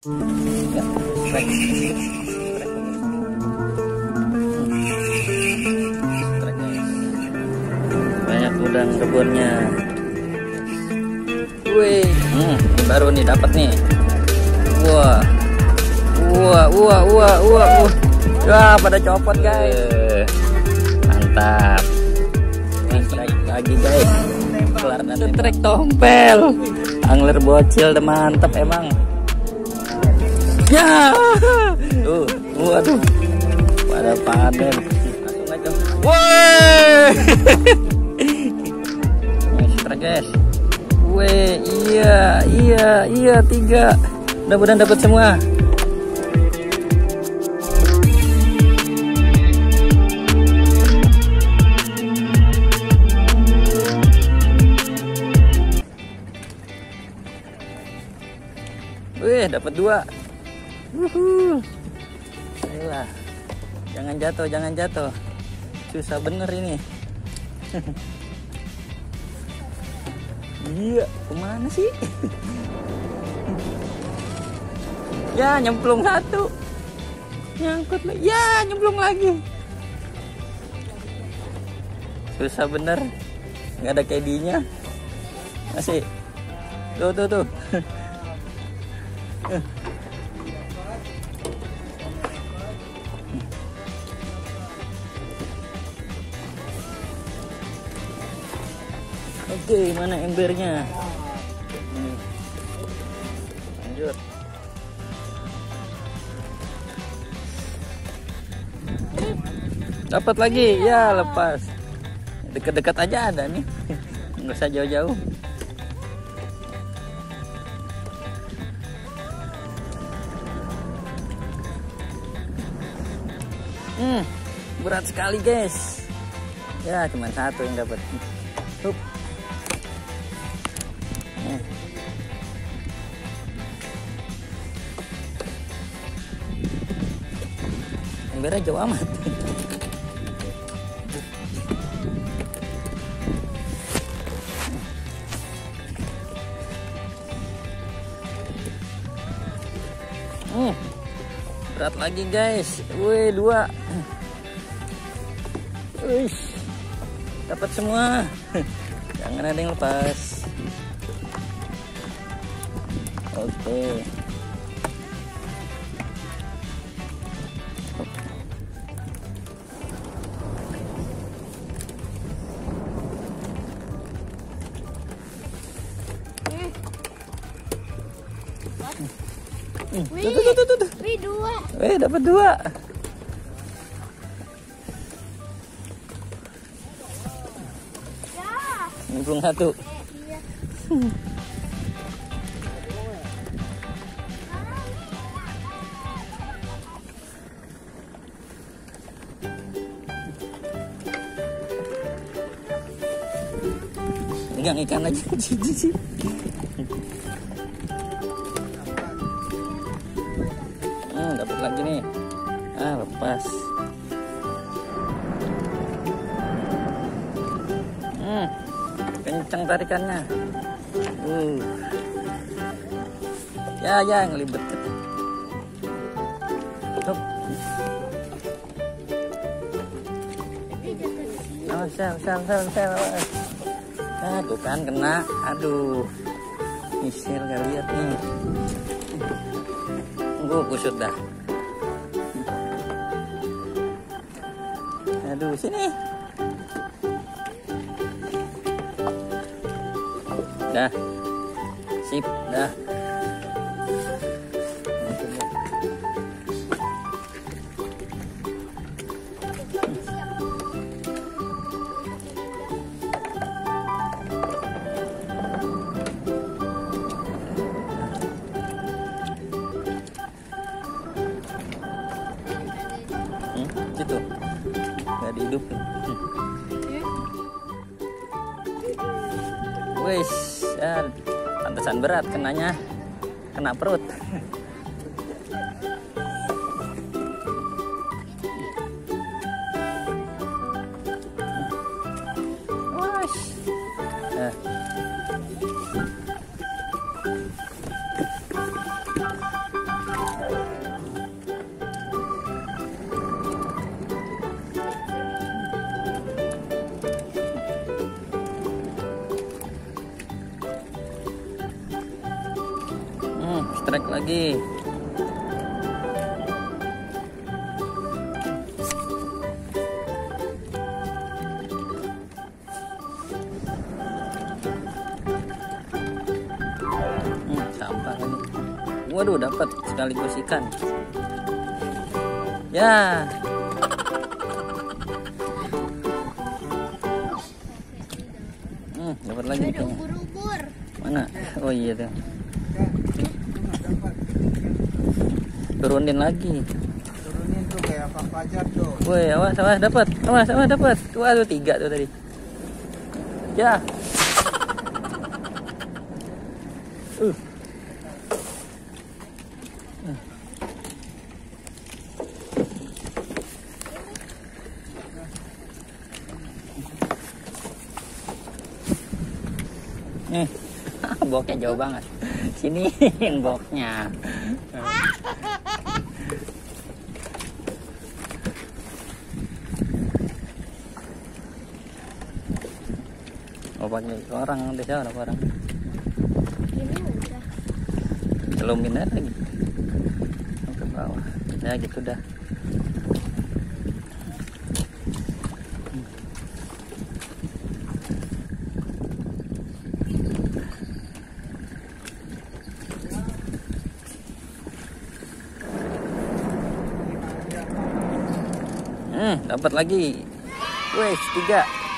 Ya, strike. Banyak udang kebunnya. Wih, ini baru nih dapat nih. Wah, wah, pada copot guys. Mantap. Ini strike lagi guys. Kelar nanti trek tompel. Angler bocil udah mantap emang. Ya, tuh, waduh, pada panen. Langsung aja. Woi, strike guys. Weh, iya 3. Mudah-mudahan dapat semua. Wih, dapat 2. Ayolah, jangan jatuh. Susah bener ini. Iya, kemana sih? Ya, nyemplung 1. Nyangkut lagi. Ya, nyemplung lagi. Susah bener. Nggak ada kedinya. Masih. Tuh. Oke, mana embernya? Lanjut. Dapat lagi, ya lepas. Dekat-dekat aja ada nih, nggak usah jauh-jauh. Berat sekali guys. Ya, cuma 1 yang dapat. Hup. Embernya jauh amat. Berat lagi guys. Wih, 2. Wih, dapat semua. Jangan ada yang lepas. Oke. Tuh. Wih, 2. Wih, dapat 2. Ya. Nyemplung 1. Iya. Pegang ikan aja. Dapat lagi nih. Lepas. Kencang tarikannya. Ya ngelibet. Tuh. Sel. Tuh kan kena. Aduh. Misil gak lihat nih. Kusut dah. Aduh, sini. Dah. Sip, dah. Gitu. Nggak dihidupin. Wis, ya, pantesan berat kenanya, kena perut. Wis. lagi. Sampah lagi. Waduh, dapat sekaligus ikan. Ya. Dapat lagi ikannya. Mana? Oh iya tuh. Turunin lagi. Turunin tuh kayak Pak Fajar tuh. Woi, awas dapat. Awas dapat. Waduh, 3 tuh tadi. Ya. Boknya jauh banget. Sini boknya. Oh, pakai orang deh, ada orang. Celumin aja lagi ke bawah. Ya gitu dah. Dapat lagi. Wes, 3.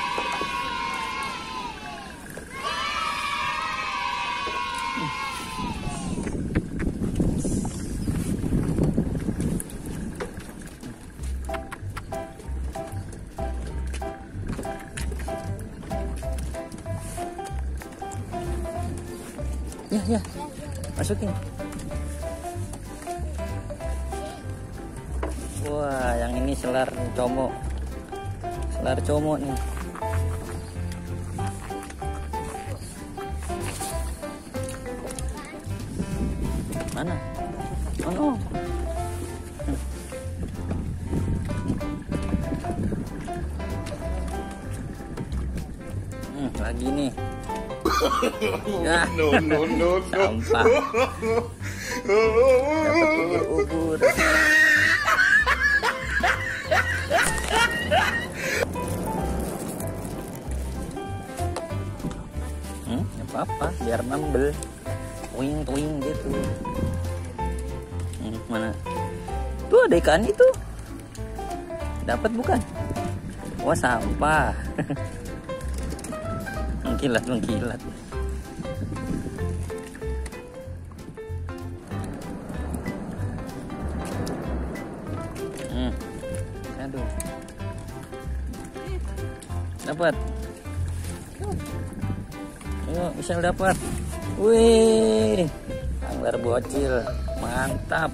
Ya. Masukin. Wah, yang ini selar como. Selar como nih. Mana? Oh no. Lagi nih. Ya. No. Sampah. Dapat ubur. Apa biar nambel twing gitu. Mana tuh ada ikan itu, dapat bukan? Wah, sampah. mengkilat aduh, dapat. Ayo, Michelle dapat. Wih, angler bocil, mantap.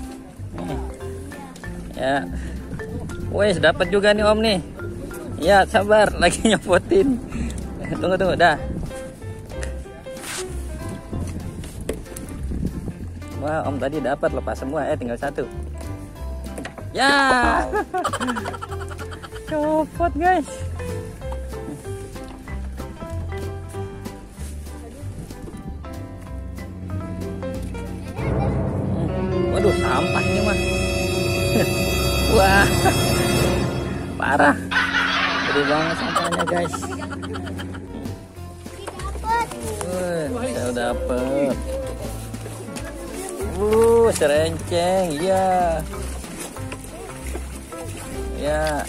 Ya, wih, dapat juga nih Om nih. Ya, sabar, lagi nyopotin. Tunggu, dah. Wah, Om tadi dapat, lepas semua. Tinggal 1. Ya, copot guys. Waduh, sampah ini mah. Wah, parah. Gede banget sampahnya guys. Saya dapet. Serenceng, iya. Ya.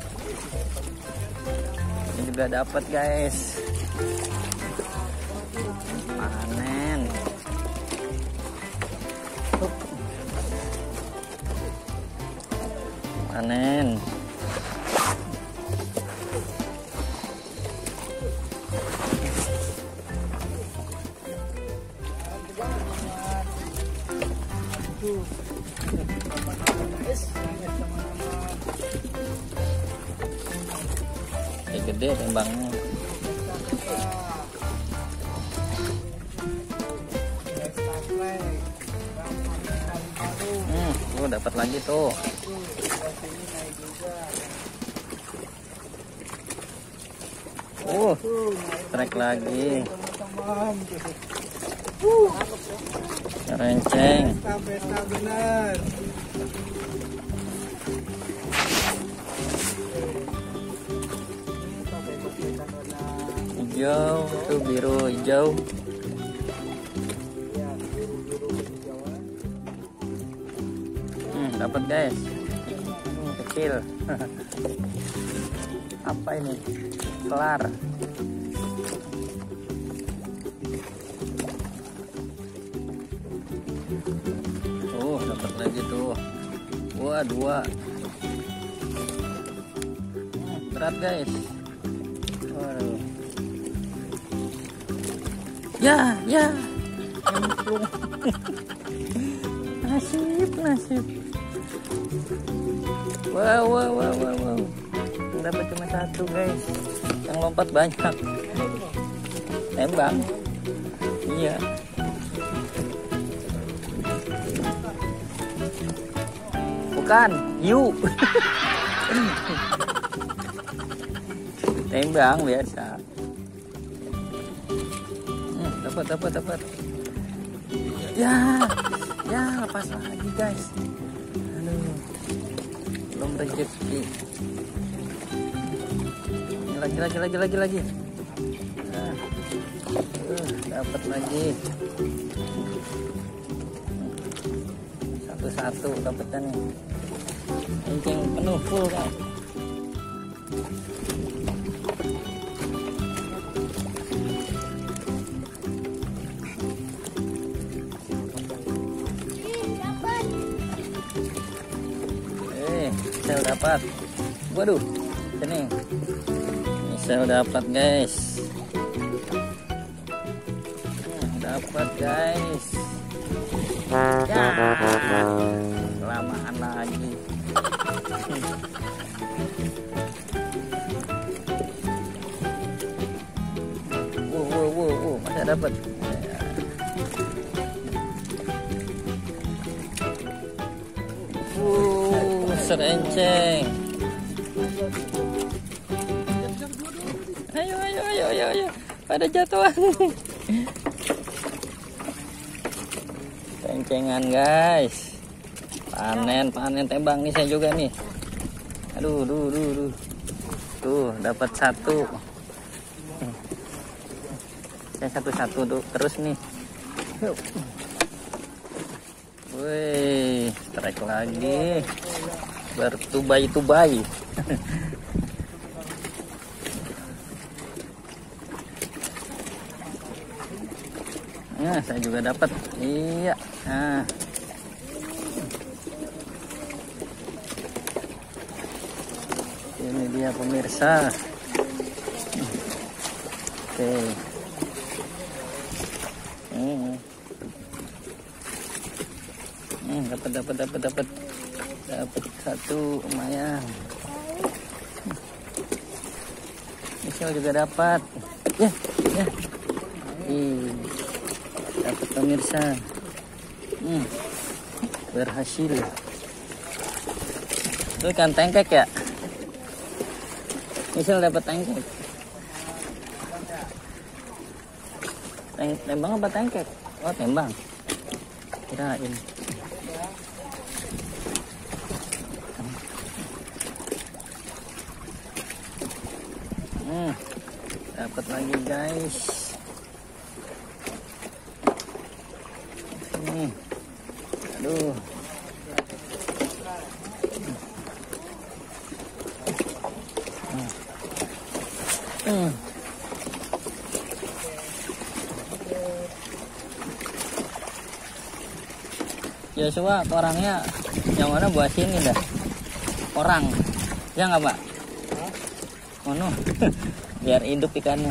Ini juga dapat guys. Panen. Panen. Gede tembangnya. Tuh dapat lagi tuh. Trek lagi. Renceng. Pesta bener. Hijau, tuh biru hijau. Dapat guys. Kecil. Apa ini? Kelar. Dapat lagi tuh. Wah, 2. Berat guys. Waduh. Ya. Nyemplung. Nasib. Wow. Dapat cuma 1 guys. Yang lompat banyak. Tembang. Iya. Bukan, hiu. Tembang biasa. Dapat. Ya, lepas lagi guys. Aduh, belum rezeki. Lagi. Dapat lagi. Satu dapatkan nih. Kencing penuh full kan. Misal dapat. Waduh, sini. Misal dapat guys. Dapat guys. Ya, kelamaan lagi. Wow, masih dapat. Serenceng. Ayo. Pada jatuhan. Cencengan guys. Panen tembang nih saya juga nih. Aduh. Tuh, dapat 1. Saya satu tuh terus nih. Yuk. Wih, strike lagi. Bertubai-tubai. Nah, saya juga dapat. Iya. Nah. Ini dia pemirsa. Oke. Dapat 1 lumayan. Michelle juga dapat. Ya. Dapat pemirsa. Berhasil. Itu ikan tengkek ya? Michelle dapat tengkek. Tembang apa tengkek? Oh, tembang. Kirain. Dapat lagi guys. Ini. Aduh. Joshua, orangnya yang mana buat sini dah? Orang. Ya nggak, Pak? Ono. Biar hidup ikannya.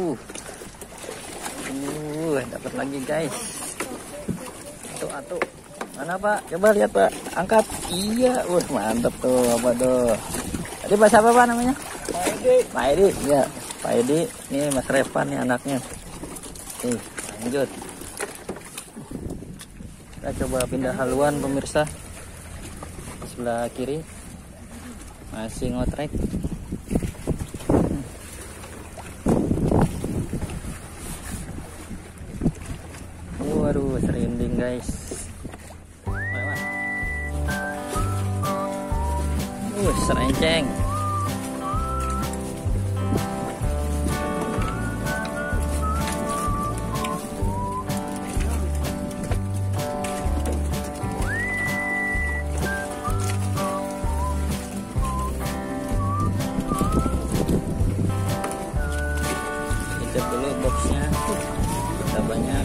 Dapat lagi guys. Atu. Mana Pak? Coba lihat Pak. Angkat. Iya. Mantap tuh. Apa tuh? Tadi Pak siapa Pak namanya? Pak Edi. Ya. Pak Edi. Ini Mas Revan nih anaknya. Lanjut. Kita coba pindah haluan pemirsa. Sebelah kiri. Masih ngotrek. Waduh, serinding guys. serenceng. Kita dulu boxnya, kita banyak.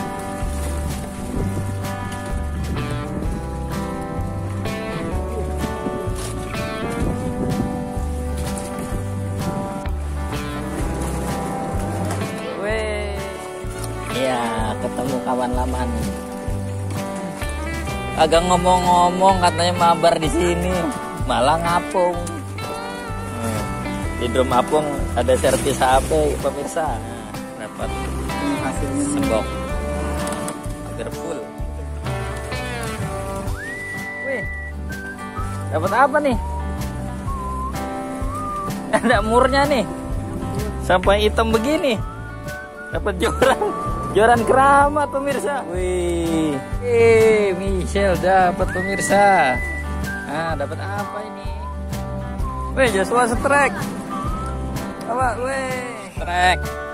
Iya, ketemu kawan lama nih. Agak ngomong-ngomong katanya mabar di sini, malah ngapung. Di drum apung ada servis HP pemirsa. Nah, dapat hasilnya sebok. Hampir full. Wih. Dapat apa nih? Ada murnya nih. Sampai hitam begini. Dapat joran keramat pemirsa. Wih, Michelle dapat pemirsa. Nah, dapat apa ini? Wih, Joshua strike. Apa? Wih, strike.